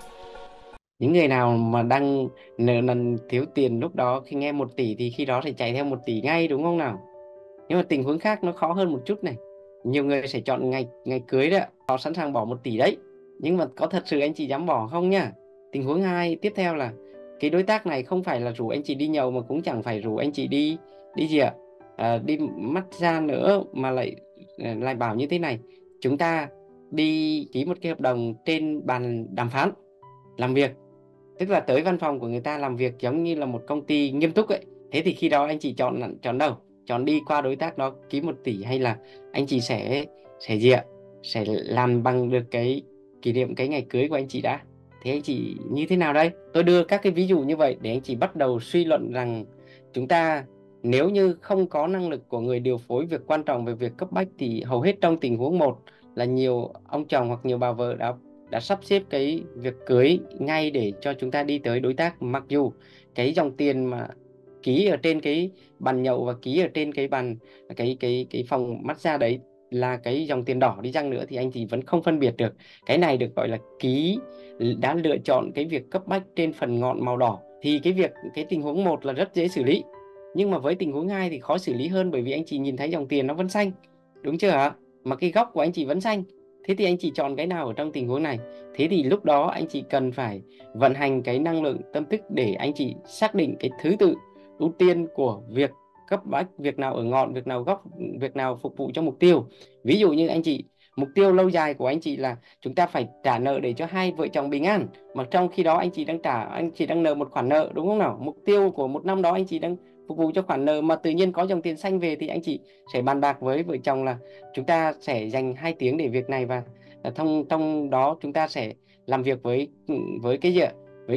Những người nào mà đang nợ nần thiếu tiền lúc đó khi nghe 1 tỷ thì khi đó sẽ chạy theo 1 tỷ ngay, đúng không nào? Nhưng mà tình huống khác nó khó hơn một chút này. Nhiều người sẽ chọn ngày ngày cưới đấy ạ. Họ sẵn sàng bỏ 1 tỷ đấy. Nhưng mà có thật sự anh chị dám bỏ không nhá? Tình huống hai tiếp theo là cái đối tác này không phải là rủ anh chị đi nhậu, mà cũng chẳng phải rủ anh chị đi đi gì ạ? Đi massage nữa, mà lại bảo như thế này: chúng ta đi ký một cái hợp đồng trên bàn đàm phán làm việc, tức là tới văn phòng của người ta làm việc giống như là một công ty nghiêm túc ấy. Thế thì khi đó anh chị chọn chọn đâu? Chọn đi qua đối tác đó ký 1 tỷ, hay là anh chị sẽ gì ạ? Sẽ làm bằng được cái kỷ niệm cái ngày cưới của anh chị đã? Thế anh chị như thế nào đây? Tôi đưa các cái ví dụ như vậy để anh chị bắt đầu suy luận rằng chúng ta, nếu như không có năng lực của người điều phối việc quan trọng về việc cấp bách, thì hầu hết trong tình huống một là nhiều ông chồng hoặc nhiều bà vợ đã sắp xếp cái việc cưới ngay để cho chúng ta đi tới đối tác, mặc dù cái dòng tiền mà ký ở trên cái bàn nhậu và ký ở trên cái bàn, cái phòng massage đấy là cái dòng tiền đỏ đi chăng nữa, thì anh chị vẫn không phân biệt được. Cái này được gọi là ký, đã lựa chọn cái việc cấp bách trên phần ngọn màu đỏ. Thì cái tình huống một là rất dễ xử lý, nhưng mà với tình huống hai thì khó xử lý hơn, bởi vì anh chị nhìn thấy dòng tiền nó vẫn xanh, đúng chưa hả? Mà cái góc của anh chị vẫn xanh. Thế thì anh chị chọn cái nào ở trong tình huống này? Thế thì lúc đó anh chị cần phải vận hành cái năng lượng tâm thức để anh chị xác định cái thứ tự ưu tiên của việc cấp bách, việc nào ở ngọn, việc nào góc, việc nào phục vụ cho mục tiêu. Ví dụ như anh chị, mục tiêu lâu dài của anh chị là chúng ta phải trả nợ để cho hai vợ chồng bình an, mà trong khi đó anh chị đang nợ một khoản nợ, đúng không nào? Mục tiêu của một năm đó anh chị đang phục vụ cho khoản nợ, mà tự nhiên có dòng tiền xanh về, thì anh chị sẽ bàn bạc với vợ chồng là chúng ta sẽ dành 2 tiếng để việc này, và trong trong đó chúng ta sẽ làm việc với cái gì ạ? Với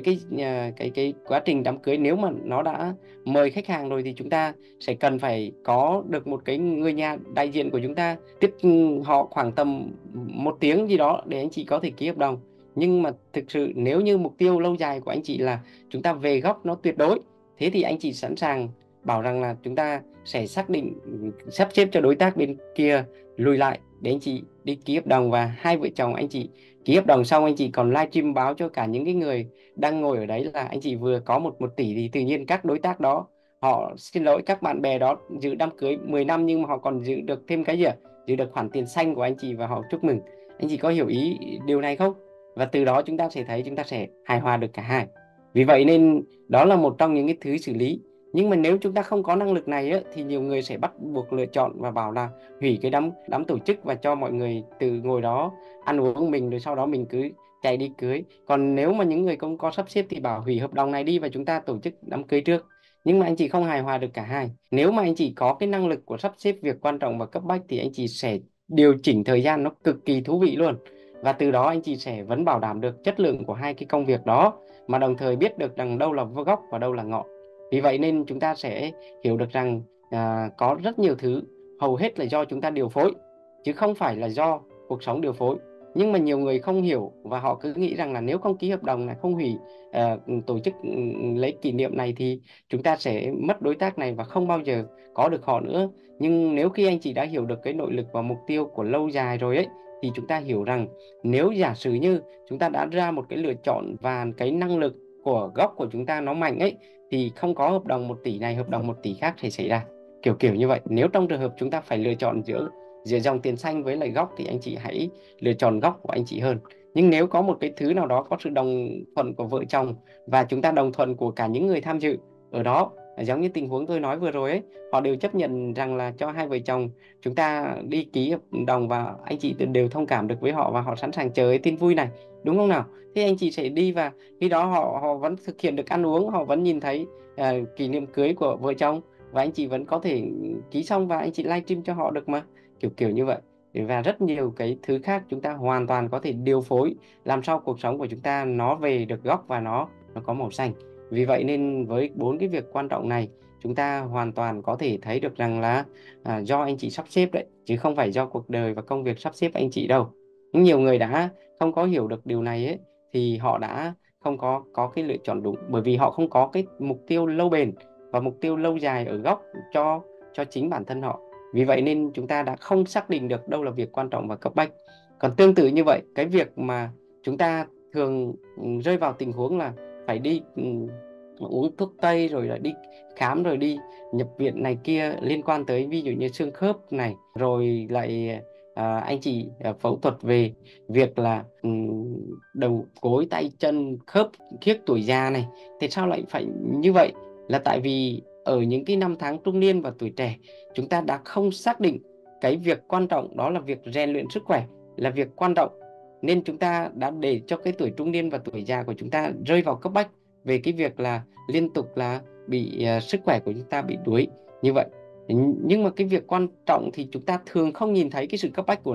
cái quá trình đám cưới, nếu mà nó đã mời khách hàng rồi thì chúng ta sẽ cần phải có được một cái người nhà đại diện của chúng ta tiếp họ khoảng tầm 1 tiếng gì đó để anh chị có thể ký hợp đồng. Nhưng mà thực sự nếu như mục tiêu lâu dài của anh chị là chúng ta về góc nó tuyệt đối, thế thì anh chị sẵn sàng bảo rằng là chúng ta sẽ xác định, sắp xếp cho đối tác bên kia lùi lại để anh chị đi ký hợp đồng, và hai vợ chồng anh chị ký hợp đồng xong, anh chị còn livestream báo cho cả những cái người đang ngồi ở đấy là anh chị vừa có một tỷ. Thì tự nhiên các đối tác đó họ xin lỗi, các bạn bè đó giữ đám cưới 10 năm nhưng mà họ còn giữ được thêm cái gì ạ? Giữ được khoản tiền xanh của anh chị và họ chúc mừng. Anh chị có hiểu ý điều này không? Và từ đó chúng ta sẽ thấy chúng ta sẽ hài hòa được cả hai. Vì vậy nên đó là một trong những cái thứ xử lý. Nhưng mà nếu chúng ta không có năng lực này á, thì nhiều người sẽ bắt buộc lựa chọn và bảo là hủy cái đám đám tổ chức và cho mọi người từ ngồi đó ăn uống mình, rồi sau đó mình cứ chạy đi cưới. Còn nếu mà những người không có sắp xếp thì bảo hủy hợp đồng này đi và chúng ta tổ chức đám cưới trước. Nhưng mà anh chị không hài hòa được cả hai. Nếu mà anh chị có cái năng lực của sắp xếp việc quan trọng và cấp bách thì anh chị sẽ điều chỉnh thời gian nó cực kỳ thú vị luôn. Và từ đó anh chị sẽ vẫn bảo đảm được chất lượng của hai cái công việc đó, mà đồng thời biết được rằng đâu là gốc và đâu là ngọn. Vì vậy nên chúng ta sẽ hiểu được rằng có rất nhiều thứ hầu hết là do chúng ta điều phối, chứ không phải là do cuộc sống điều phối. Nhưng mà nhiều người không hiểu và họ cứ nghĩ rằng là nếu không ký hợp đồng này, không hủy tổ chức lễ kỷ niệm này thì chúng ta sẽ mất đối tác này và không bao giờ có được họ nữa. Nhưng nếu khi anh chị đã hiểu được cái nội lực và mục tiêu của lâu dài rồi ấy, thì chúng ta hiểu rằng nếu giả sử như chúng ta đã ra một cái lựa chọn và cái năng lực của gốc của chúng ta nó mạnh ấy, thì không có hợp đồng 1 tỷ này, hợp đồng 1 tỷ khác sẽ xảy ra, kiểu kiểu như vậy. Nếu trong trường hợp chúng ta phải lựa chọn giữa giữa dòng tiền xanh với lại gốc, thì anh chị hãy lựa chọn gốc của anh chị hơn. Nhưng nếu có một cái thứ nào đó có sự đồng thuận của vợ chồng và chúng ta đồng thuận của cả những người tham dự ở đó, giống như tình huống tôi nói vừa rồi ấy, họ đều chấp nhận rằng là cho hai vợ chồng chúng ta đi ký hợp đồng và anh chị đều thông cảm được với họ và họ sẵn sàng chờ cái tin vui này, đúng không nào? Thế anh chị sẽ đi, và khi đó họ họ vẫn thực hiện được ăn uống, họ vẫn nhìn thấy kỷ niệm cưới của vợ chồng, và anh chị vẫn có thể ký xong và anh chị livestream cho họ được mà, kiểu kiểu như vậy. Và rất nhiều cái thứ khác chúng ta hoàn toàn có thể điều phối làm sao cuộc sống của chúng ta nó về được góc và nó có màu xanh. Vì vậy nên với 4 cái việc quan trọng này, chúng ta hoàn toàn có thể thấy được rằng là do anh chị sắp xếp đấy, chứ không phải do cuộc đời và công việc sắp xếp anh chị đâu. Nhưng nhiều người đã không có hiểu được điều này ấy, thì họ đã không có cái lựa chọn đúng, bởi vì họ không có cái mục tiêu lâu bền và mục tiêu lâu dài ở góc cho chính bản thân họ. Vì vậy nên chúng ta đã không xác định được đâu là việc quan trọng và cấp bách. Còn tương tự như vậy, cái việc mà chúng ta thường rơi vào tình huống là phải đi uống thuốc tây, rồi lại đi khám, rồi đi nhập viện này kia liên quan tới ví dụ như xương khớp này, rồi lại anh chị phẫu thuật về việc là đầu gối tay chân khớp khiếc tuổi già này. Thì sao lại phải như vậy? Là tại vì ở những cái năm tháng trung niên và tuổi trẻ, chúng ta đã không xác định cái việc quan trọng đó là việc rèn luyện sức khỏe là việc quan trọng, nên chúng ta đã để cho cái tuổi trung niên và tuổi già của chúng ta rơi vào cấp bách về cái việc là liên tục là bị sức khỏe của chúng ta bị đuối như vậy. Nhưng mà cái việc quan trọng thì chúng ta thường không nhìn thấy cái sự cấp bách của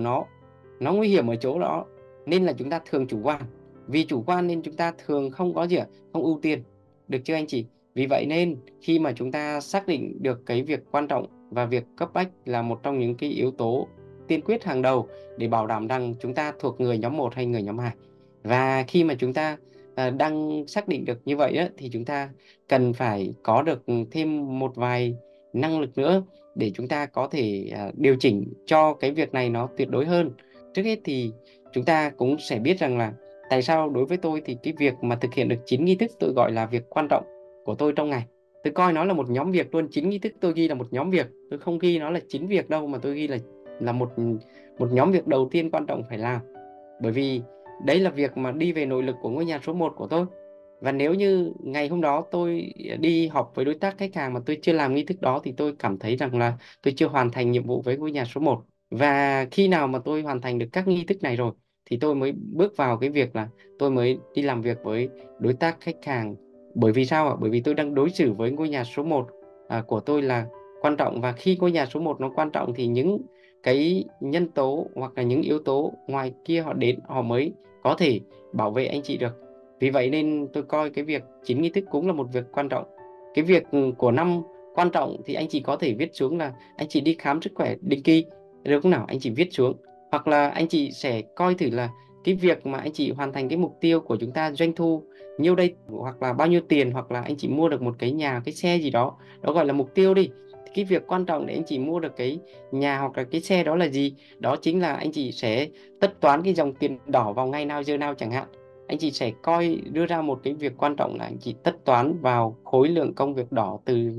nó nguy hiểm ở chỗ đó, nên là chúng ta thường chủ quan. Vì chủ quan nên chúng ta thường không có gì không ưu tiên, được chưa anh chị? Vì vậy nên khi mà chúng ta xác định được cái việc quan trọng và việc cấp bách là một trong những cái yếu tố tiên quyết hàng đầu để bảo đảm rằng chúng ta thuộc người nhóm 1 hay người nhóm 2. Và khi mà chúng ta đang xác định được như vậy á, thì chúng ta cần phải có được thêm một vài năng lực nữa để chúng ta có thể điều chỉnh cho cái việc này nó tuyệt đối hơn. Trước hết thì chúng ta cũng sẽ biết rằng là tại sao đối với tôi thì cái việc mà thực hiện được 9 nghi thức tôi gọi là việc quan trọng của tôi trong ngày. Tôi coi nó là một nhóm việc luôn, 9 nghi thức tôi ghi là một nhóm việc, tôi không ghi nó là 9 việc đâu, mà tôi ghi là một một nhóm việc đầu tiên quan trọng phải làm. Bởi vì đấy là việc mà đi về nội lực của ngôi nhà số 1 của tôi. Và nếu như ngày hôm đó tôi đi họp với đối tác khách hàng mà tôi chưa làm nghi thức đó thì tôi cảm thấy rằng là tôi chưa hoàn thành nhiệm vụ với ngôi nhà số 1. Và khi nào mà tôi hoàn thành được các nghi thức này rồi thì tôi mới bước vào cái việc là tôi mới đi làm việc với đối tác khách hàng. Bởi vì sao ạ? Bởi vì tôi đang đối xử với ngôi nhà số 1 của tôi là quan trọng, và khi ngôi nhà số 1 nó quan trọng thì những cái nhân tố hoặc là những yếu tố ngoài kia họ đến họ mới có thể bảo vệ anh chị được. Vì vậy nên tôi coi cái việc 9 nghi thức cũng là một việc quan trọng. Cái việc của năm quan trọng thì anh chị có thể viết xuống là anh chị đi khám sức khỏe định kỳ, được không nào? Anh chị viết xuống. Hoặc là anh chị sẽ coi thử là cái việc mà anh chị hoàn thành cái mục tiêu của chúng ta, doanh thu nhiêu đây, hoặc là bao nhiêu tiền, hoặc là anh chị mua được một cái nhà, cái xe gì đó, đó gọi là mục tiêu đi. Thì cái việc quan trọng để anh chị mua được cái nhà hoặc là cái xe đó là gì? Đó chính là anh chị sẽ tất toán cái dòng tiền đỏ vào ngày nào giờ nào chẳng hạn. Anh chị sẽ đưa ra một cái việc quan trọng là anh chị tất toán vào khối lượng công việc đỏ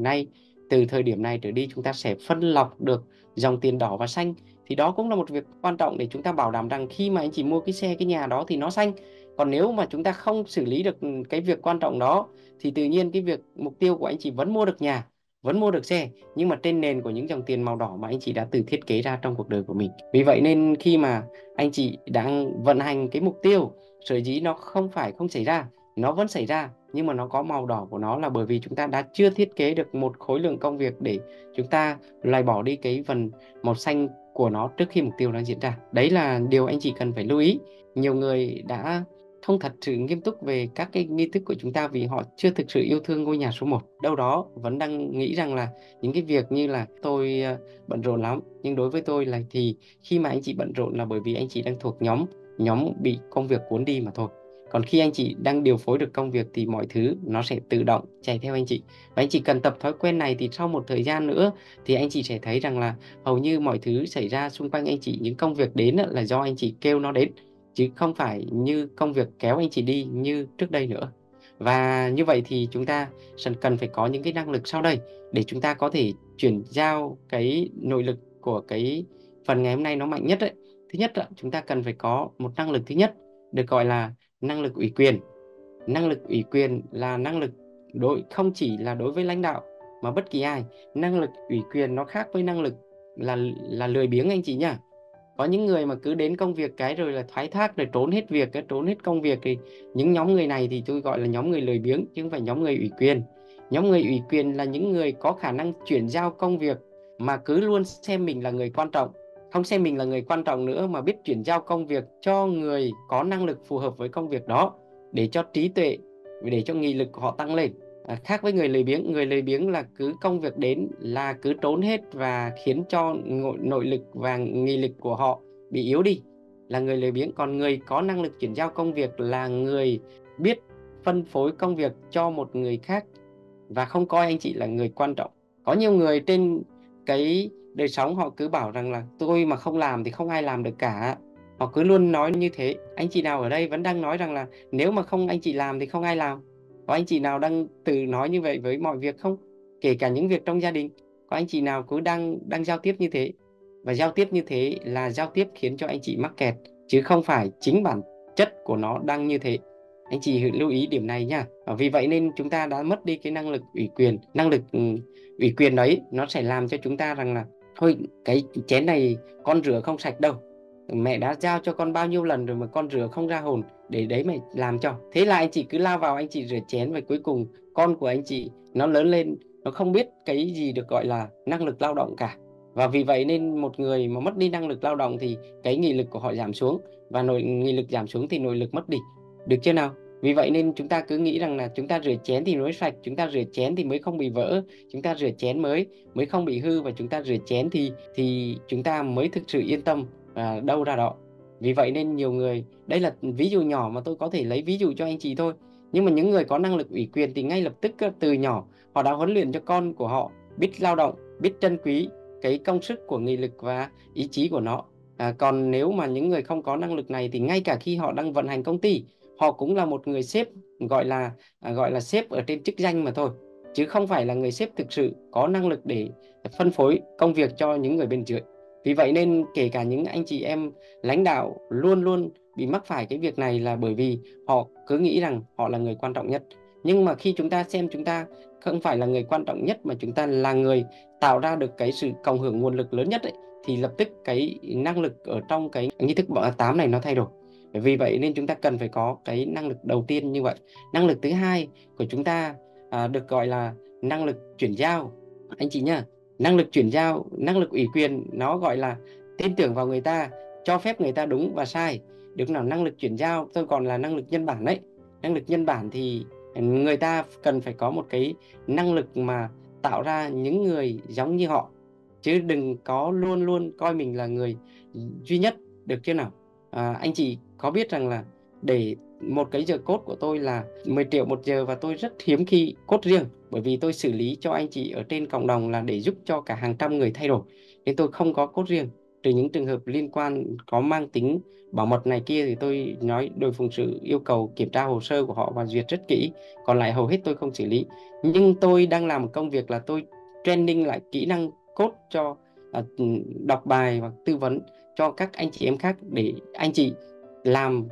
từ thời điểm này trở đi, chúng ta sẽ phân lọc được dòng tiền đỏ và xanh. Thì đó cũng là một việc quan trọng để chúng ta bảo đảm rằng khi mà anh chị mua cái xe cái nhà đó thì nó xanh. Còn nếu mà chúng ta không xử lý được cái việc quan trọng đó thì tự nhiên cái việc mục tiêu của anh chị vẫn mua được nhà, vẫn mua được xe, nhưng mà trên nền của những dòng tiền màu đỏ mà anh chị đã tự thiết kế ra trong cuộc đời của mình. Vì vậy nên khi mà anh chị đang vận hành cái mục tiêu, sở dĩ nó không phải không xảy ra, nó vẫn xảy ra, nhưng mà nó có màu đỏ của nó là bởi vì chúng ta đã chưa thiết kế được một khối lượng công việc để chúng ta loại bỏ đi cái phần màu xanh của nó trước khi mục tiêu nó diễn ra. Đấy là điều anh chị cần phải lưu ý. Nhiều người đã không thật sự nghiêm túc về các cái nghi thức của chúng ta vì họ chưa thực sự yêu thương ngôi nhà số 1. Đâu đó vẫn đang nghĩ rằng là những cái việc như là tôi bận rộn lắm. Nhưng đối với tôi là thì khi mà anh chị bận rộn là bởi vì anh chị đang thuộc nhóm bị công việc cuốn đi mà thôi. Còn khi anh chị đang điều phối được công việc thì mọi thứ nó sẽ tự động chạy theo anh chị. Và anh chị cần tập thói quen này thì sau một thời gian nữa thì anh chị sẽ thấy rằng là hầu như mọi thứ xảy ra xung quanh anh chị, những công việc đến là do anh chị kêu nó đến, chứ không phải như công việc kéo anh chị đi như trước đây nữa. Và như vậy thì chúng ta cần phải có những cái năng lực sau đây để chúng ta có thể chuyển giao cái nội lực của cái phần ngày hôm nay nó mạnh nhất đấy. Thứ nhất là chúng ta cần phải có một năng lực thứ nhất được gọi là năng lực ủy quyền. Năng lực ủy quyền là năng lực không chỉ là đối với lãnh đạo mà bất kỳ ai. Năng lực ủy quyền nó khác với năng lực là lười biếng anh chị nhá. Có những người mà cứ đến công việc cái rồi là thoái thác, rồi trốn hết việc, trốn hết công việc, thì những nhóm người này thì tôi gọi là nhóm người lười biếng chứ không phải nhóm người ủy quyền. Nhóm người ủy quyền là những người có khả năng chuyển giao công việc mà cứ luôn xem mình là người quan trọng, không xem mình là người quan trọng nữa mà biết chuyển giao công việc cho người có năng lực phù hợp với công việc đó để cho trí tuệ, để cho nghị lực của họ tăng lên. Khác với người lười biếng là cứ công việc đến là cứ trốn hết và khiến cho nội lực và nghị lực của họ bị yếu đi, là người lười biếng. Còn người có năng lực chuyển giao công việc là người biết phân phối công việc cho một người khác và không coi anh chị là người quan trọng. Có nhiều người trên cái đời sống họ cứ bảo rằng là tôi mà không làm thì không ai làm được cả. Họ cứ luôn nói như thế. Anh chị nào ở đây vẫn đang nói rằng là nếu mà không anh chị làm thì không ai làm? Có anh chị nào đang tự nói như vậy với mọi việc không? Kể cả những việc trong gia đình, có anh chị nào cứ đang giao tiếp như thế? Và giao tiếp như thế là giao tiếp khiến cho anh chị mắc kẹt, chứ không phải chính bản chất của nó đang như thế. Anh chị lưu ý điểm này nha. Vì vậy nên chúng ta đã mất đi cái năng lực ủy quyền. Năng lực ủy quyền đấy nó sẽ làm cho chúng ta rằng là thôi, cái chén này con rửa không sạch đâu, mẹ đã giao cho con bao nhiêu lần rồi mà con rửa không ra hồn, để đấy mày làm cho. Thế là anh chị cứ lao vào anh chị rửa chén, và cuối cùng con của anh chị nó lớn lên, nó không biết cái gì được gọi là năng lực lao động cả. Và vì vậy nên một người mà mất đi năng lực lao động thì cái nghị lực của họ giảm xuống, và nghị lực giảm xuống thì nội lực mất đi. Được chưa nào? Vì vậy nên chúng ta cứ nghĩ rằng là chúng ta rửa chén thì mới sạch, chúng ta rửa chén thì mới không bị vỡ, chúng ta rửa chén mới mới không bị hư, và chúng ta rửa chén thì chúng ta mới thực sự yên tâm đâu ra đó. Vì vậy nên nhiều người, đây là ví dụ nhỏ mà tôi có thể lấy ví dụ cho anh chị thôi, nhưng mà những người có năng lực ủy quyền thì ngay lập tức từ nhỏ họ đã huấn luyện cho con của họ biết lao động, biết trân quý cái công sức của nghị lực và ý chí của nó. Còn nếu mà những người không có năng lực này thì ngay cả khi họ đang vận hành công ty, họ cũng là một người sếp, gọi là sếp ở trên chức danh mà thôi, chứ không phải là người sếp thực sự có năng lực để phân phối công việc cho những người bên dưới. Vì vậy nên kể cả những anh chị em lãnh đạo luôn luôn bị mắc phải cái việc này, là bởi vì họ cứ nghĩ rằng họ là người quan trọng nhất. Nhưng mà khi chúng ta xem chúng ta không phải là người quan trọng nhất, mà chúng ta là người tạo ra được cái sự cộng hưởng nguồn lực lớn nhất ấy, thì lập tức cái năng lực ở trong cái nghi thức 8 này nó thay đổi. Vì vậy nên chúng ta cần phải có cái năng lực đầu tiên như vậy. Năng lực thứ hai của chúng ta được gọi là năng lực chuyển giao. Anh chị nhá, năng lực chuyển giao, năng lực ủy quyền, nó gọi là tin tưởng vào người ta, cho phép người ta đúng và sai. Được nào? Năng lực chuyển giao tôi còn là năng lực nhân bản đấy. Năng lực nhân bản thì người ta cần phải có một cái năng lực mà tạo ra những người giống như họ, chứ đừng có luôn luôn coi mình là người duy nhất. Được chưa nào? Anh chị có biết rằng là để một cái giờ code của tôi là 10 triệu một giờ, và tôi rất hiếm khi code riêng, bởi vì tôi xử lý cho anh chị ở trên cộng đồng là để giúp cho cả hàng trăm người thay đổi, nên tôi không có code riêng. Trừ những trường hợp liên quan có mang tính bảo mật này kia thì tôi nói đội phụng sự yêu cầu kiểm tra hồ sơ của họ và duyệt rất kỹ, còn lại hầu hết tôi không xử lý. Nhưng tôi đang làm một công việc là tôi training lại kỹ năng code cho đọc bài và tư vấn cho các anh chị em khác, để anh chị làm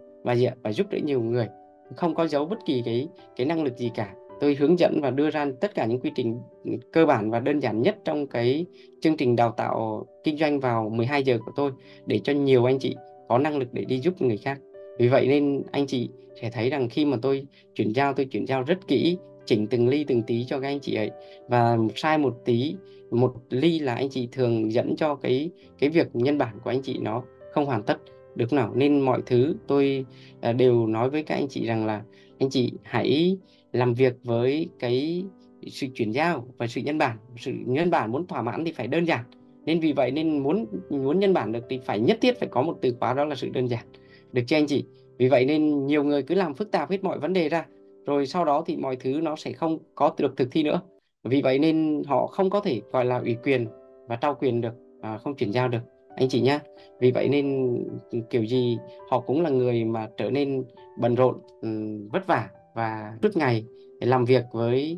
và giúp đỡ nhiều người, không có giấu bất kỳ cái năng lực gì cả. Tôi hướng dẫn và đưa ra tất cả những quy trình cơ bản và đơn giản nhất trong cái chương trình đào tạo kinh doanh vào 12 giờ của tôi, để cho nhiều anh chị có năng lực để đi giúp người khác. Vì vậy nên anh chị sẽ thấy rằng khi mà tôi chuyển giao rất kỹ, chỉnh từng ly từng tí cho các anh chị ấy, và sai một tí, một ly là anh chị thường dẫn cho cái việc nhân bản của anh chị nó không hoàn tất. Được nào? Nên mọi thứ tôi đều nói với các anh chị rằng là anh chị hãy làm việc với cái sự chuyển giao và sự nhân bản. Sự nhân bản muốn thỏa mãn thì phải đơn giản, nên vì vậy nên muốn nhân bản được thì phải nhất thiết phải có một từ khóa, đó là sự đơn giản. Được chưa anh chị? Vì vậy nên nhiều người cứ làm phức tạp hết mọi vấn đề ra, rồi sau đó thì mọi thứ nó sẽ không có được thực thi nữa. Vì vậy nên họ không có thể gọi là ủy quyền và trao quyền được, không chuyển giao được anh chị nhé. Vì vậy nên kiểu gì họ cũng là người mà trở nên bận rộn, vất vả, và suốt ngày làm việc với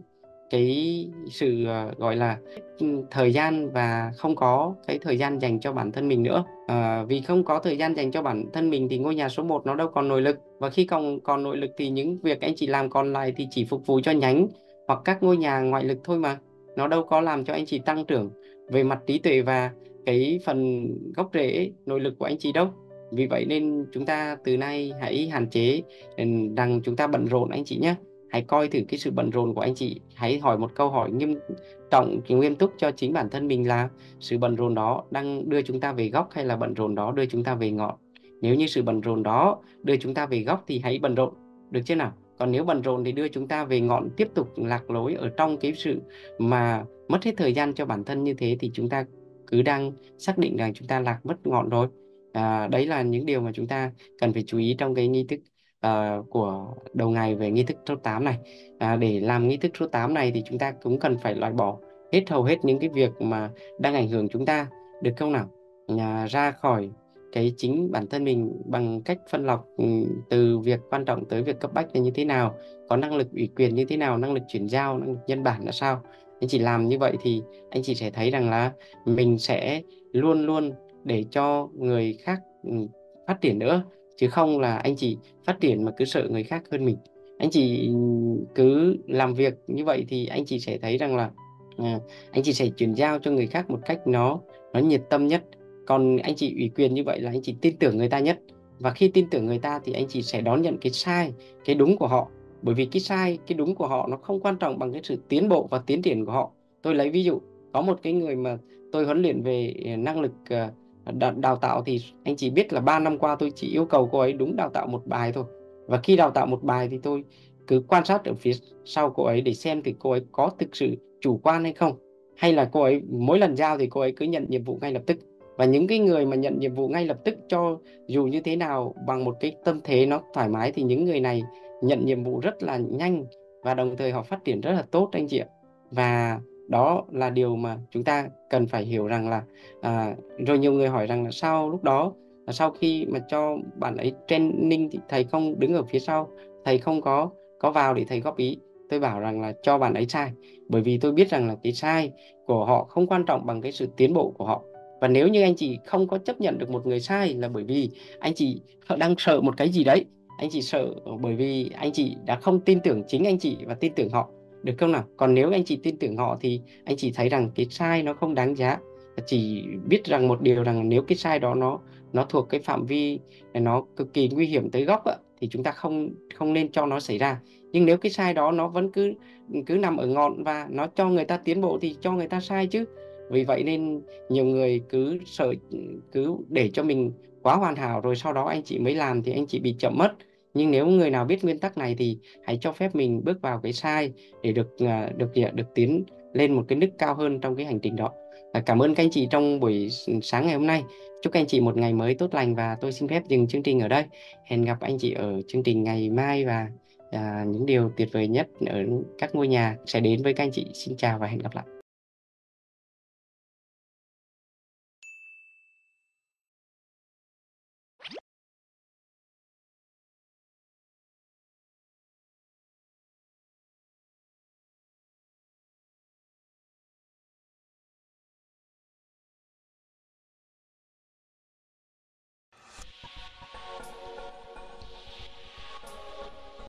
cái sự gọi là thời gian, và không có cái thời gian dành cho bản thân mình nữa. Vì không có thời gian dành cho bản thân mình thì ngôi nhà số 1 nó đâu còn nội lực, và khi còn nội lực thì những việc anh chị làm còn lại thì chỉ phục vụ cho nhánh hoặc các ngôi nhà ngoại lực thôi, mà nó đâu có làm cho anh chị tăng trưởng về mặt trí tuệ và cái phần gốc rễ nội lực của anh chị đâu. Vì vậy nên chúng ta từ nay hãy hạn chế rằng chúng ta bận rộn anh chị nhé. Hãy coi thử cái sự bận rộn của anh chị, hãy hỏi một câu hỏi nghiêm trọng, nghiêm túc cho chính bản thân mình, là sự bận rộn đó đang đưa chúng ta về góc, hay là bận rộn đó đưa chúng ta về ngọn. Nếu như sự bận rộn đó đưa chúng ta về góc thì hãy bận rộn. Được chưa nào? Còn nếu bận rộn thì đưa chúng ta về ngọn, tiếp tục lạc lối ở trong cái sự mà mất hết thời gian cho bản thân như thế, thì chúng ta cứ đang xác định rằng chúng ta lạc mất ngọn rồi. Đấy là những điều mà chúng ta cần phải chú ý trong cái nghi thức của đầu ngày về nghi thức số 8 này. Để làm nghi thức số 8 này thì chúng ta cũng cần phải loại bỏ hầu hết những cái việc mà đang ảnh hưởng chúng ta, được không nào? Ra khỏi cái chính bản thân mình bằng cách phân lọc từ việc quan trọng tới việc cấp bách là như thế nào, có năng lực ủy quyền như thế nào, năng lực chuyển giao, năng lực nhân bản là sao. Anh chị làm như vậy thì anh chị sẽ thấy rằng là mình sẽ luôn luôn để cho người khác phát triển nữa, chứ không là anh chị phát triển mà cứ sợ người khác hơn mình. Anh chị cứ làm việc như vậy thì anh chị sẽ thấy rằng là anh chị sẽ chuyển giao cho người khác một cách nó nhiệt tâm nhất. Còn anh chị ủy quyền như vậy là anh chị tin tưởng người ta nhất, và khi tin tưởng người ta thì anh chị sẽ đón nhận cái sai cái đúng của họ, bởi vì cái sai cái đúng của họ nó không quan trọng bằng cái sự tiến bộ và tiến triển của họ. Tôi lấy ví dụ, có một cái người mà tôi huấn luyện về năng lực đào tạo, thì anh chị biết là 3 năm qua tôi chỉ yêu cầu cô ấy đúng đào tạo một bài thôi, và khi đào tạo một bài thì tôi cứ quan sát ở phía sau cô ấy để xem thì cô ấy có thực sự chủ quan hay không, hay là cô ấy mỗi lần giao thì cô ấy cứ nhận nhiệm vụ ngay lập tức. Và những cái người mà nhận nhiệm vụ ngay lập tức, cho dù như thế nào bằng một cái tâm thế nó thoải mái, thì những người này nhận nhiệm vụ rất là nhanh và đồng thời họ phát triển rất là tốt anh chị ạ. Và đó là điều mà chúng ta cần phải hiểu rằng là rồi nhiều người hỏi rằng là sao lúc đó là sau khi mà cho bạn ấy training thì thầy không đứng ở phía sau, thầy không có vào để thầy góp ý. Tôi bảo rằng là cho bạn ấy sai, bởi vì tôi biết rằng là cái sai của họ không quan trọng bằng cái sự tiến bộ của họ. Và nếu như anh chị không có chấp nhận được một người sai là bởi vì anh chị đang sợ một cái gì đấy. Anh chị sợ bởi vì anh chị đã không tin tưởng chính anh chị và tin tưởng họ, được không nào? Còn nếu anh chị tin tưởng họ thì anh chị thấy rằng cái sai nó không đáng giá. Chỉ biết rằng một điều rằng nếu cái sai đó nó thuộc cái phạm vi nó cực kỳ nguy hiểm tới gốc á, thì chúng ta không không nên cho nó xảy ra. Nhưng nếu cái sai đó nó vẫn cứ cứ nằm ở ngọn và nó cho người ta tiến bộ thì cho người ta sai chứ. Vì vậy nên nhiều người cứ sợ, cứ để cho mình quá hoàn hảo rồi sau đó anh chị mới làm thì anh chị bị chậm mất. Nhưng nếu người nào biết nguyên tắc này thì hãy cho phép mình bước vào cái sai để được tiến lên một cái nức cao hơn trong cái hành trình đó. Cảm ơn các anh chị trong buổi sáng ngày hôm nay. Chúc các anh chị một ngày mới tốt lành, và tôi xin phép dừng chương trình ở đây. Hẹn gặp anh chị ở chương trình ngày mai, và những điều tuyệt vời nhất ở các ngôi nhà sẽ đến với các anh chị. Xin chào và hẹn gặp lại.